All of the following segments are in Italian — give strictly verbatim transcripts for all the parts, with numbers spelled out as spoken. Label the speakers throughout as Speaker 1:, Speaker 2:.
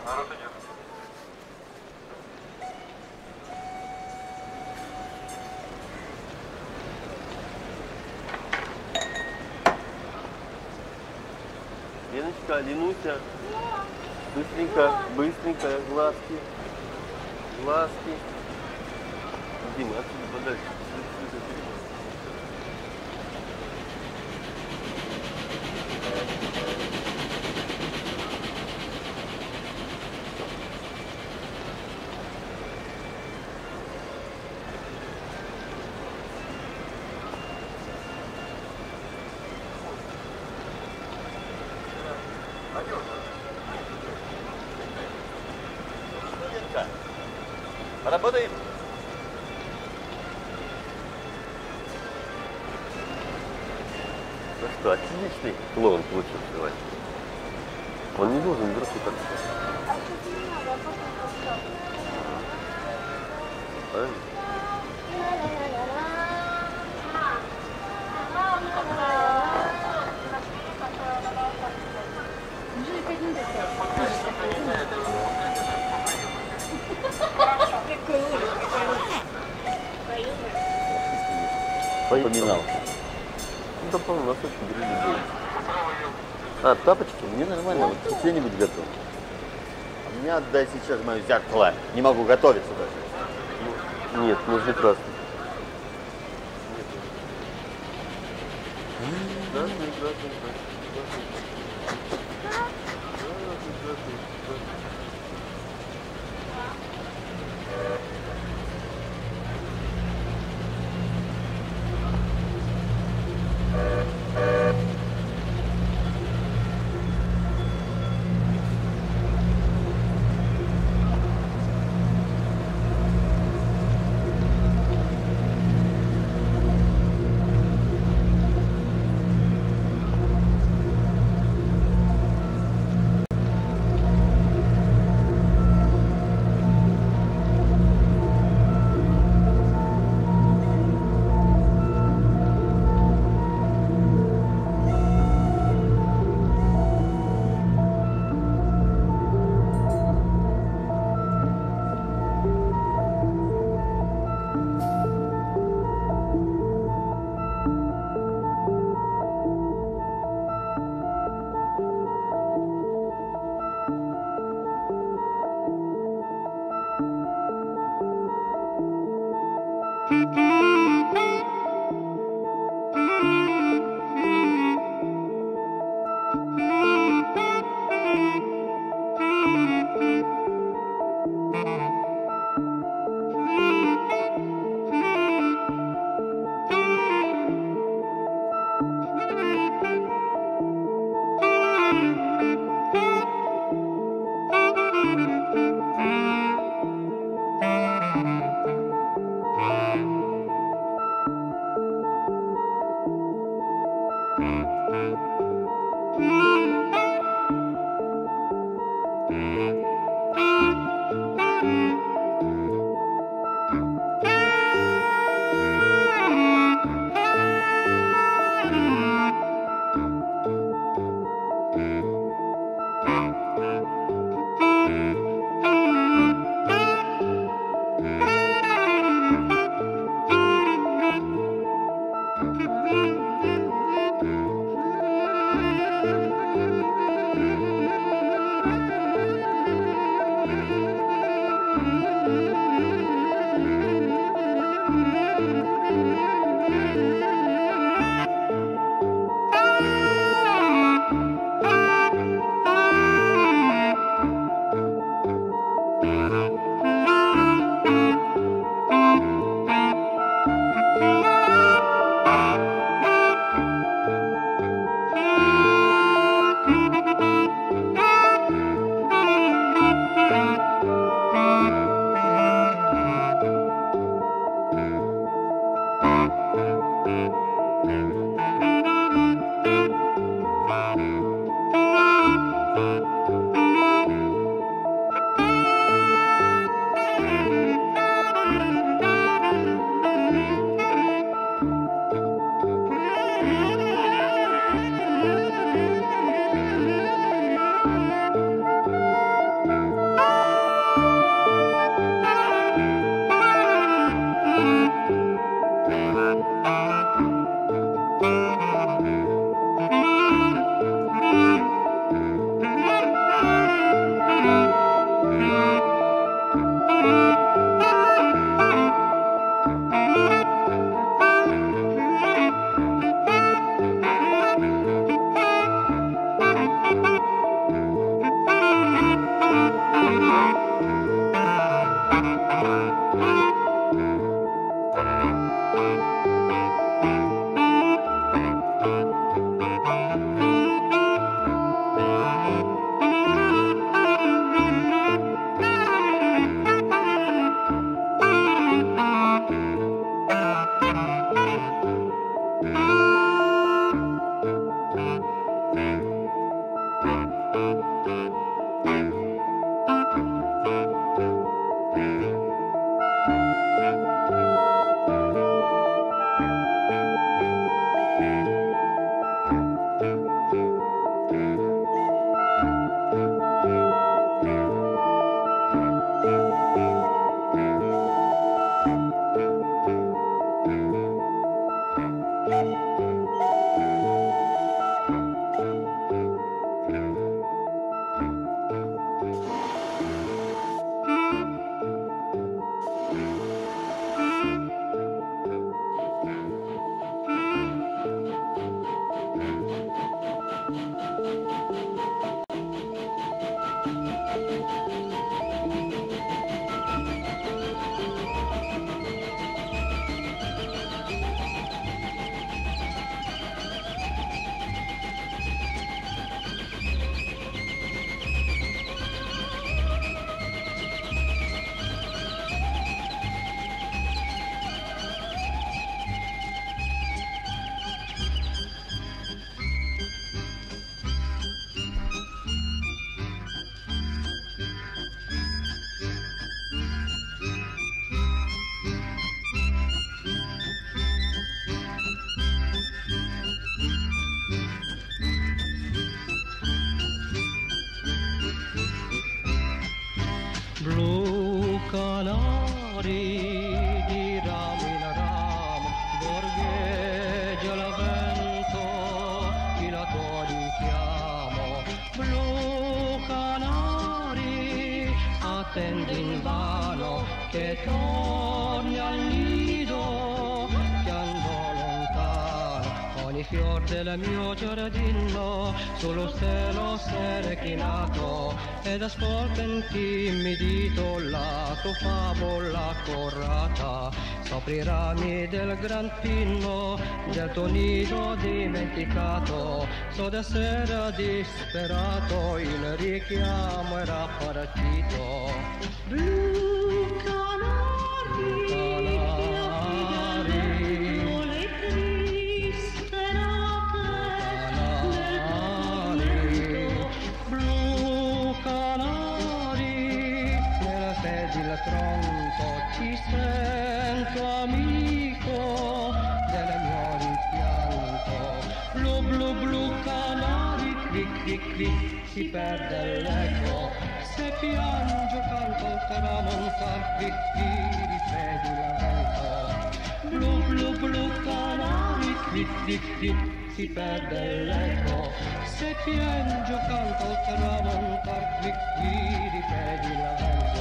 Speaker 1: Леночка, Ленуся, быстренько, быстренько, глазки, глазки. Дима, отсюда подальше.
Speaker 2: Поработаем.
Speaker 1: Ну что, отличный клоун получился сегодня. Он не должен вдруг так. Правильно?
Speaker 3: Поминал.
Speaker 1: Ну, да, по-моему, нас очень дружили.
Speaker 3: А, тапочки? Мне нормально, вот что-нибудь готов. А мне отдай сейчас мое зеркало. Не могу готовиться даже.
Speaker 1: Нет, нужны красные. Красные, красные, красные.
Speaker 4: Blu canari di ramo in ramo, borgheggia la vento, chi la tua richiamo. Blu canari, attendi invano che torni al nido, che andò lontano. Ogni fior del mio giardino sullo stelo s'è reclinato, ed ascolta intimidito la tua favola corrata. Sopra i rami del gran pino del tuo nido dimenticato, so d'essere disperato, il richiamo era partito.
Speaker 5: Blu canari,
Speaker 4: Canari,
Speaker 5: le triste note del tormento.
Speaker 4: blu canari, nella sede il tronco ci sento amico del mio rimpianto. Blu blu blu canari, cric cric cric, si perde l'eco, se piango canto il tramontar, cric cric, ripeti la vento. Blu blu blu canari, cric cric cric, si perde l'eco, se piango canto il tramontar, cric cric, ripeti la vento.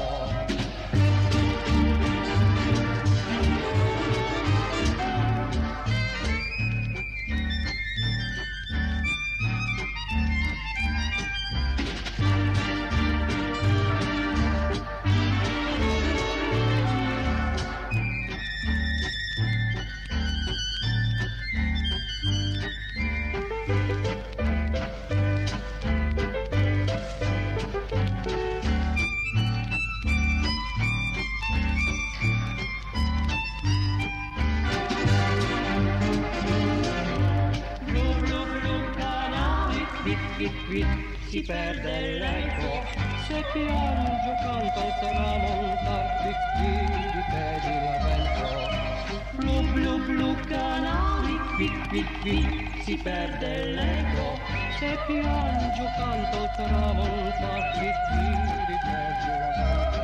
Speaker 4: Blu blu blu canari, cric cric cric, si perde l'eco, se piango canto il tramontar, cric cric, ripeti la vento. Blu blu blu canari, cric cric cric, si perde l'eco, se piango canto il tramontar, cric cric, ripeti la vento.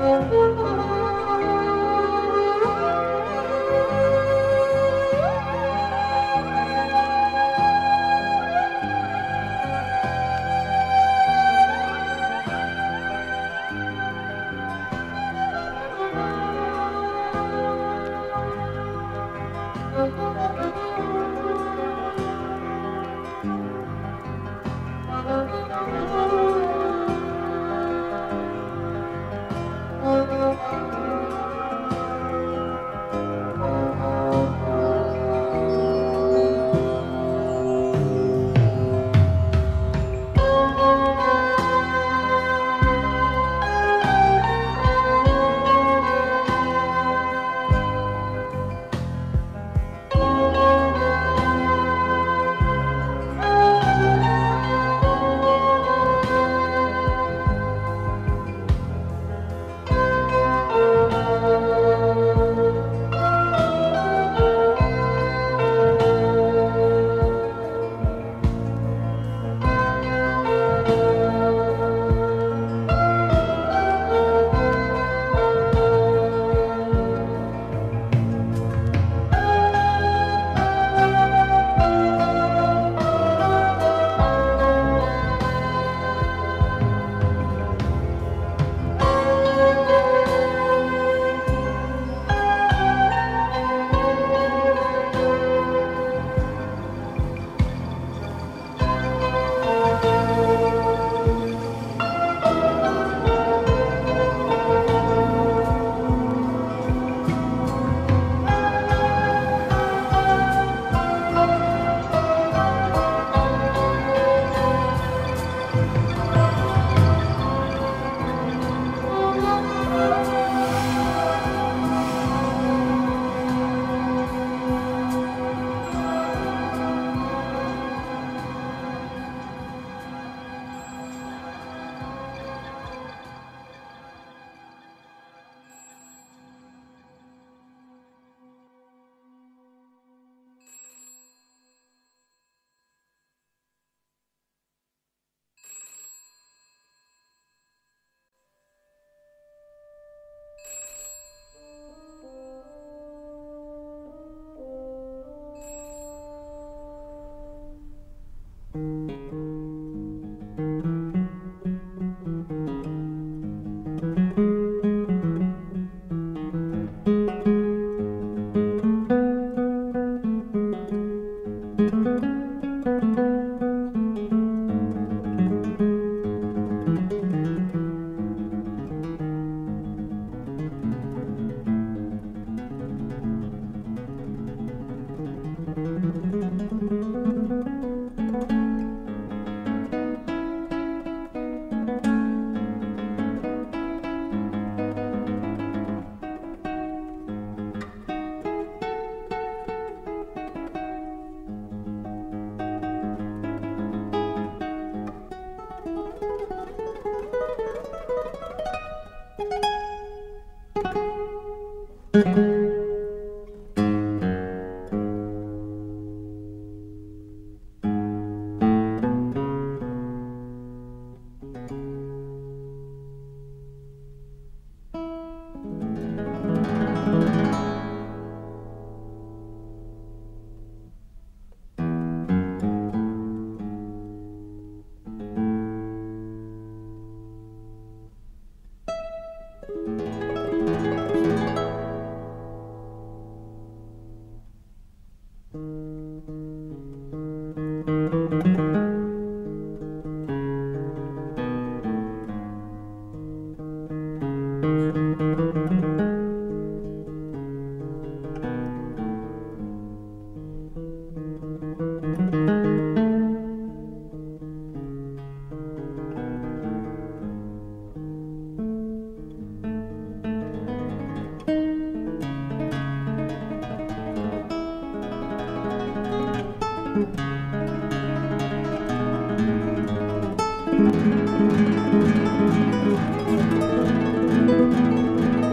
Speaker 4: Thank you.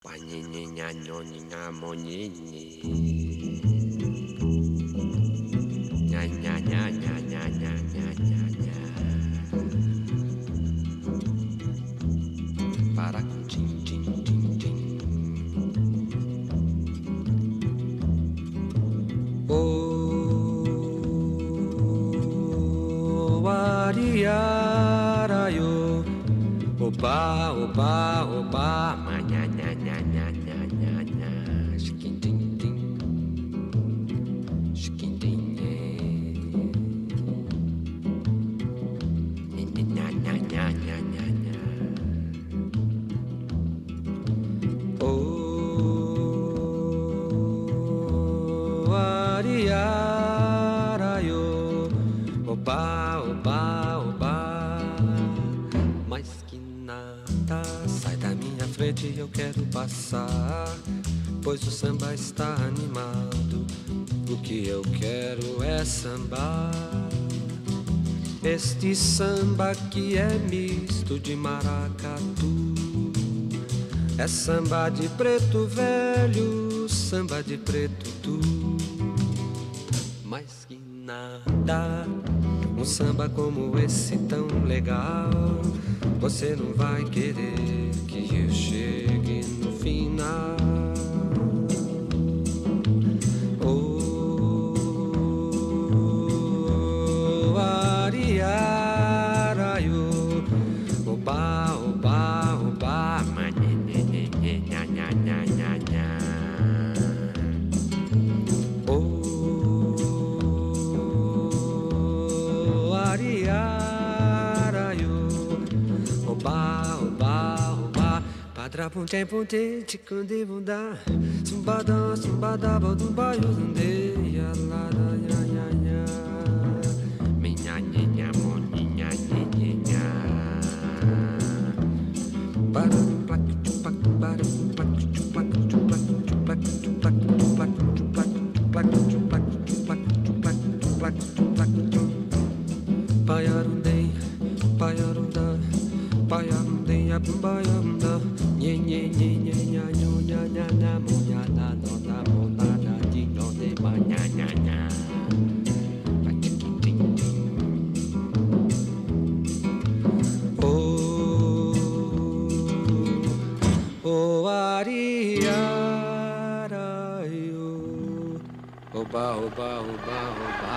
Speaker 6: Panhinha, nhoninha, moninha. Nha, nha, nha, nha, nha, nha, nha, nha, nha. Para tim, tim, tim, tim. Oh, ariarayo. Oba, oba, oba, manha, nha, nha, nha, nha, nha, nha. Chiquintim, chiquintim, nha, nha, nha, nha, nha, nha. Oh, ariarayo. Oba, oba, oba. Mas que nada, sai da minha frente, eu quero passar, pois o samba está animado. O que eu quero é sambar, este samba que é misto de maracatu. É samba de preto velho, samba de preto tu. Mas que nada, um samba como esse tão legal, você não vai querer que eu chegue no final. Oh, ariarayo. Oba, oba, oba, manhe, nha, nha, nha, nha, nha, nha. Oh, ariarayo. Oba, oba, oba. Padra punte punte, chikunde bunda. Sumbada, sumbada, bodumbaio, zunde. Ya la la ya ya ya. Minha, nha, moninha, nha, nha, nha. Payarundei, payarunda, payarundei, abumbayarunda, nye nye nye nye nya nyo nya nya nya mo nya na no na mo na na di no de ma nya nya nya. Oh, ariarayo. Oba, oba, oba, oba.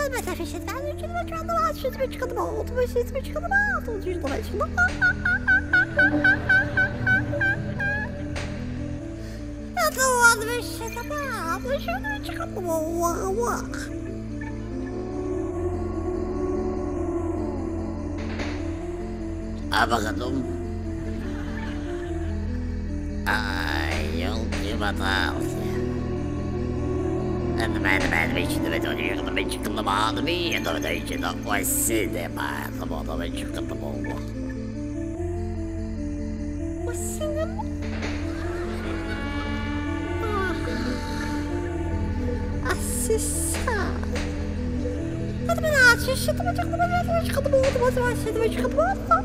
Speaker 7: mas a ficha está no time de cada lado, ficha de cada lado, ficha de cada lado, ficha de cada lado.
Speaker 3: Abacatum. Ai, última tarde. And the man, the man, the bitch, the bitch, the bitch, the bitch, the man, the me, and the bitch, the boy, see the man, the man, the bitch, the man.
Speaker 7: What's in them? Assista. Hadi beni aç, işte bacak da bacak çıkardım oldu, bacak başladı ve çıkardım oldu.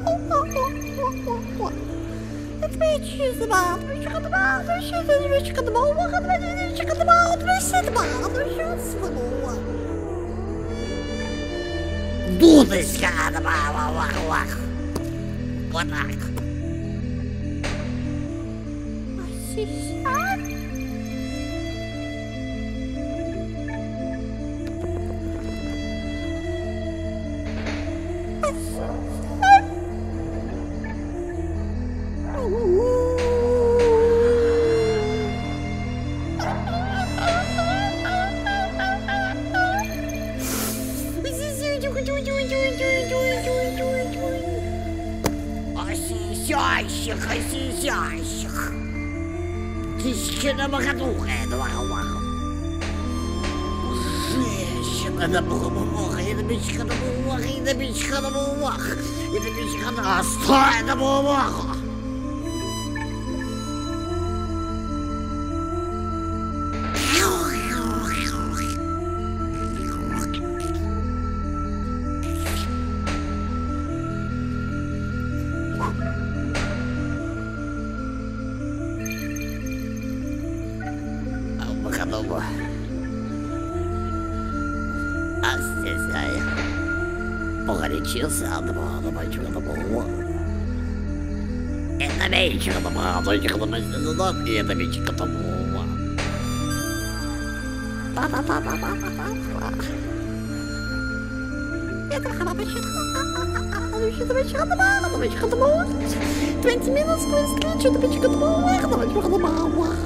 Speaker 7: Etmeyi çiğizdim aldım, ve çıkardım aldım, şeyden ve çıkardım oldu, bakın ben yine çıkardım aldım, ve istedim aldım, şansım oldu.
Speaker 3: Дудочка, вах-вах-вах. Вот так.
Speaker 7: Assista.
Speaker 3: Осисящих, осисящих. Тысяча богатуха, это ваха-ваха. Женщина, это бога-бога, это бичка, это бога, это бичка, это бога, это бичка, это стой, это бога. Бога-бога. А здесь я погорячился, а два, два, чего-то было. Это вечер, два, два, чего-то было, и это вечер, это было.
Speaker 7: Па-па-па-па-па-па-па. Это хабабачка. Что-то бачка добавила, бачка добавила. Twenty minutes, twenty, что-то бачка добавила, бачка добавила.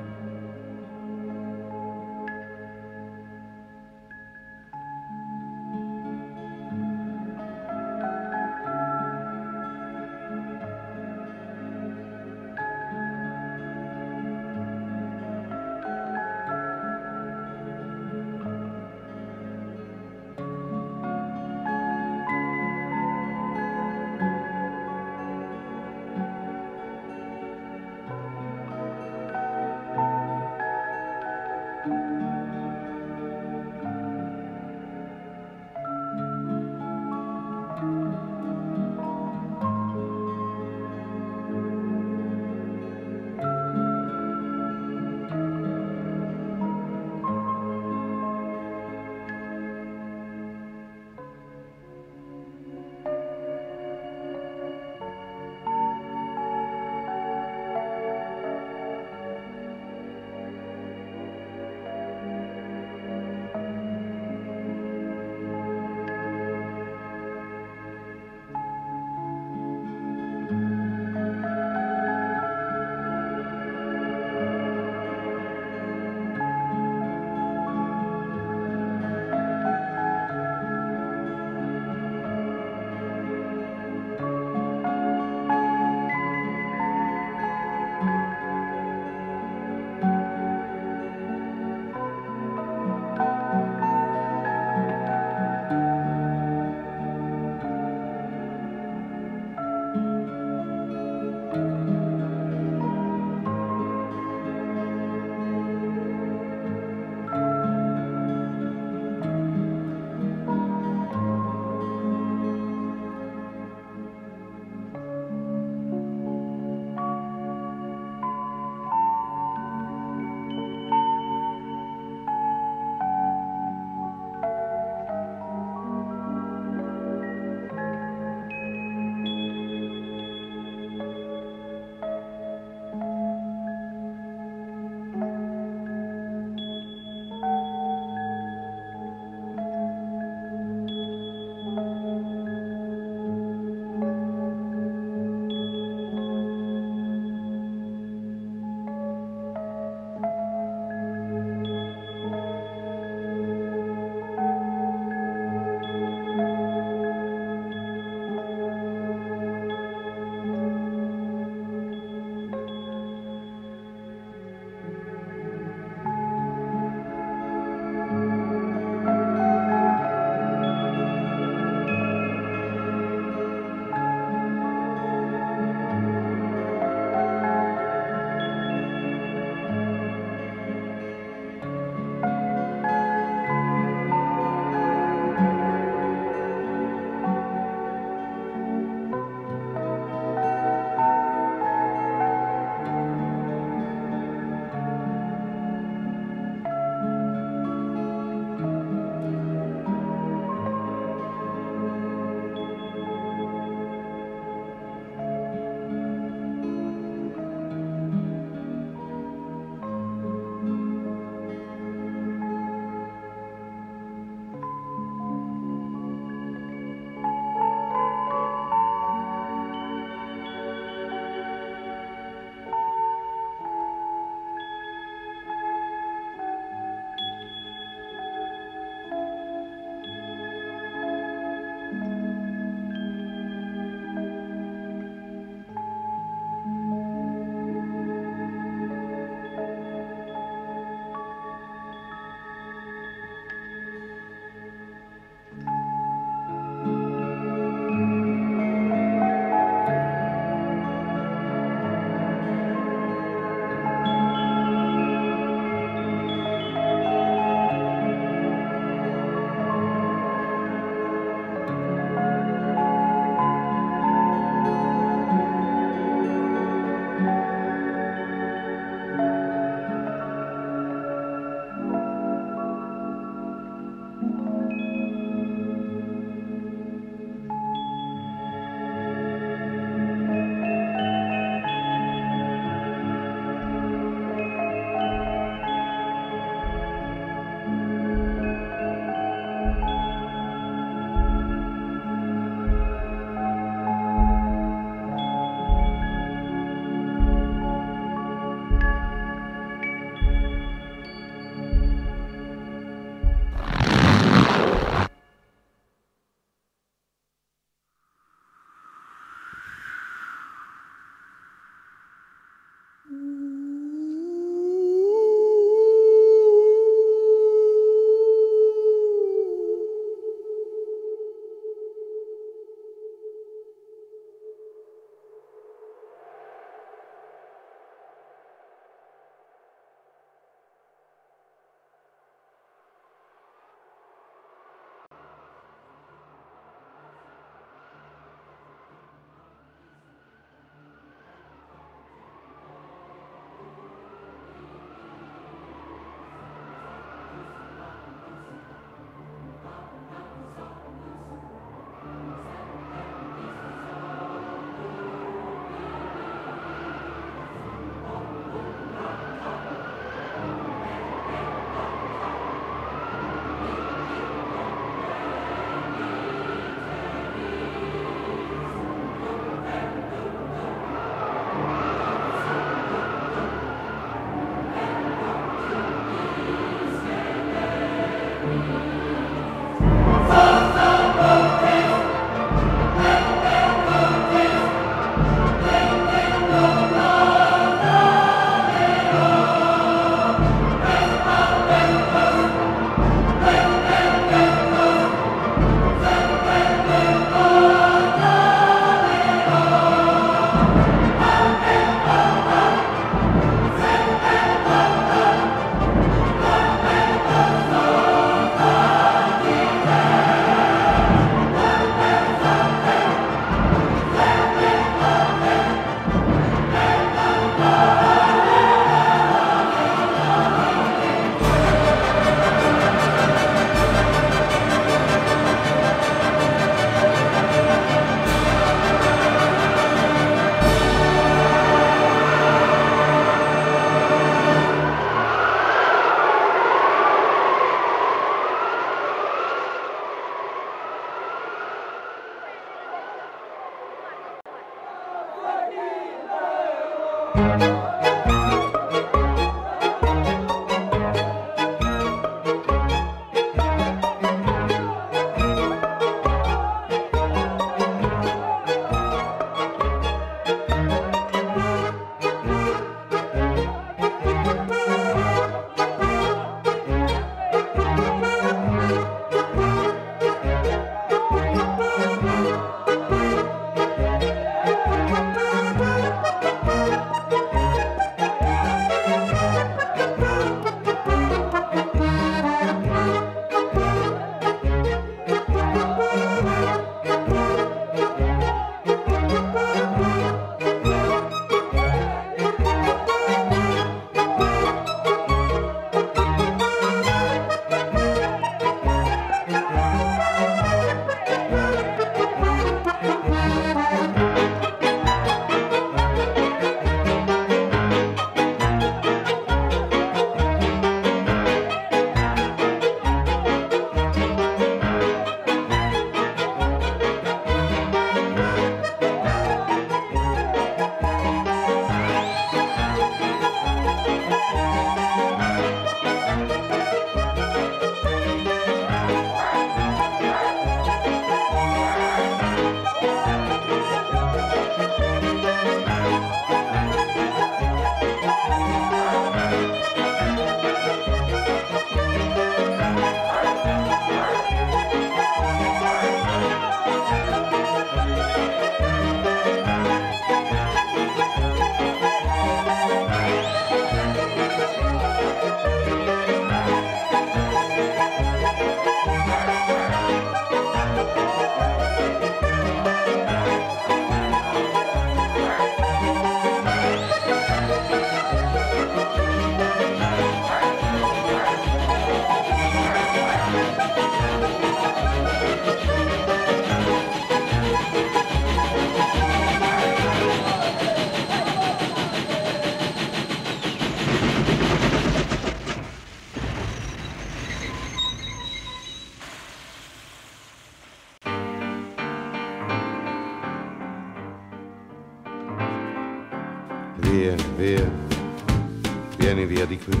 Speaker 8: Vieni via, vieni via di qui.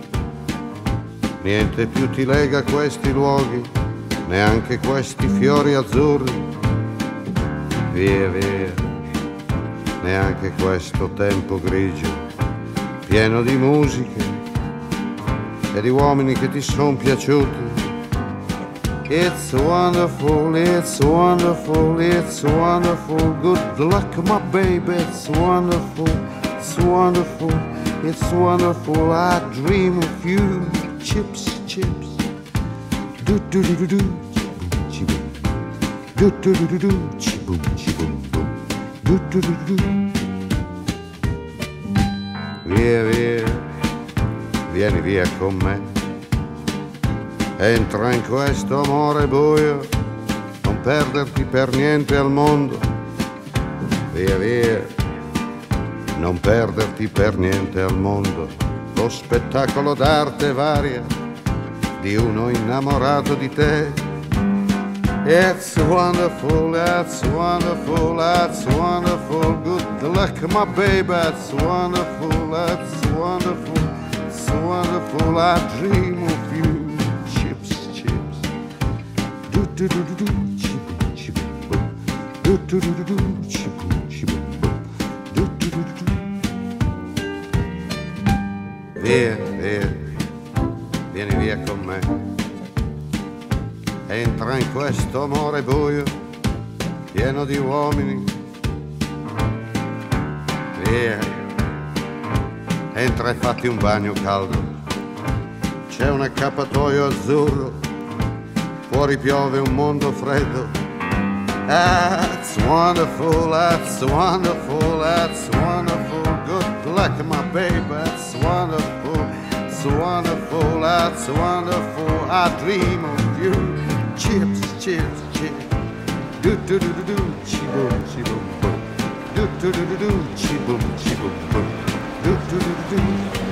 Speaker 8: Niente più ti lega a questi luoghi, neanche questi fiori azzurri. Via, via, neanche questo tempo grigio, pieno di musiche e di uomini che ti son piaciuti. It's wonderful, it's wonderful, it's wonderful. Good luck, my baby, it's wonderful, it's wonderful, it's wonderful. I dream of you. Chips, chips. Do do do do do. Chi-boom, chi-boom. Do do do do do. Chi-boom, chi-boom, boom. Do do do do do. Via, via, vieni via con me. Entra in questo amore buio, non perderti per niente al mondo. Via, via, non perderti per niente al mondo. Lo spettacolo d'arte varia di uno innamorato di te. It's wonderful, it's wonderful, it's wonderful. Good luck, my baby, it's wonderful, it's wonderful, it's wonderful. I dream of you. Chips, chips. Do do do do do. Chi-boom, chi-boom, boom. Do do do do do. Chi-boom, chi-boom, boom. Do do do do do. Via, via, vieni via con me. Entra in questo amore buio, pieno di uomini. Via, entra e fatti un bagno caldo. C'è un accappatoio azzurro, fuori piove un mondo freddo. That's wonderful, that's wonderful, that's wonderful. Good luck, my baby, that's wonderful, it's wonderful, that's wonderful. I dream of you. Chips, chips, chips. Do do do do do. Chi-boom, chi-boom, boom. Do do do do do. Chi-boom, chi-boom, boom. Do do do do do.